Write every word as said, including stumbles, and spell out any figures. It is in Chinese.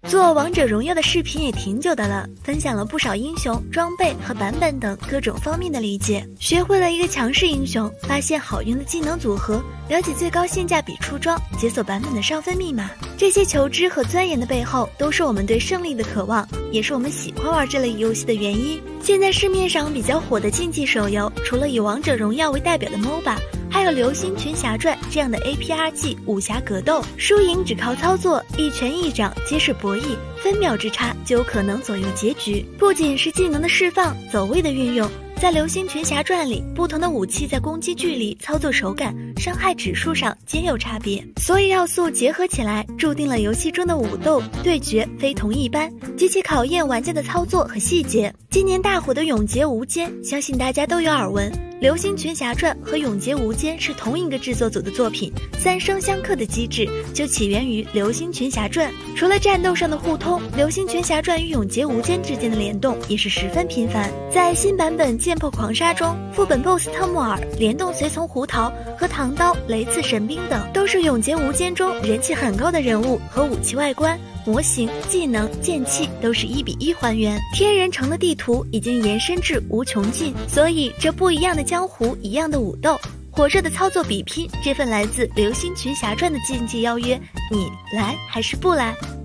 做王者荣耀的视频也挺久的了，分享了不少英雄、装备和版本等各种方面的理解，学会了一个强势英雄，发现好用的技能组合，了解最高性价比出装，解锁版本的上分密码。这些求知和钻研的背后，都是我们对胜利的渴望，也是我们喜欢玩这类游戏的原因。现在市面上比较火的竞技手游，除了以王者荣耀为代表的 M O B A，还有流星群侠传这样的 A P R G 武侠格斗，输赢只靠操作，一拳一掌皆是博弈，分秒之差就有可能左右结局。不仅是技能的释放、走位的运用，在流星群侠传里，不同的武器在攻击距离、操作手感、伤害指数上皆有差别，所有要素结合起来，注定了游戏中的武斗对决非同一般，极其考验玩家的操作和细节。今年大火的永劫无间，相信大家都有耳闻。流星群侠传和永劫无间是同一个制作组的作品，三生相克的机制就起源于流星群侠传。除了战斗上的互通，流星群侠传与永劫无间之间的联动也是十分频繁。在新版本剑破狂杀中，副本 BOSS 特莫尔、联动随从胡桃和唐刀、雷刺神兵等，都是永劫无间中人气很高的人物和武器外观。模型、技能、剑气都是一比一还原，天人城的地图已经延伸至无穷尽，所以这不一样的江湖，一样的武斗，火热的操作比拼，这份来自流星群侠传的竞技邀约，你来还是不来？